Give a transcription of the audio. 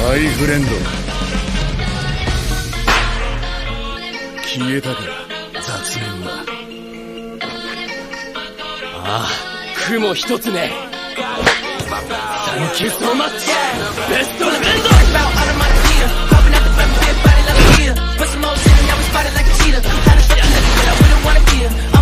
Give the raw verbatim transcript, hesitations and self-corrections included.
マイフレンド。消えたか、雑念は。 ああ、雲一つね。サンキューソーマッチ。ベストフレンド。Put some more shit and now we spotted like a cheetah. Had a shit, I wouldn't wanna be her.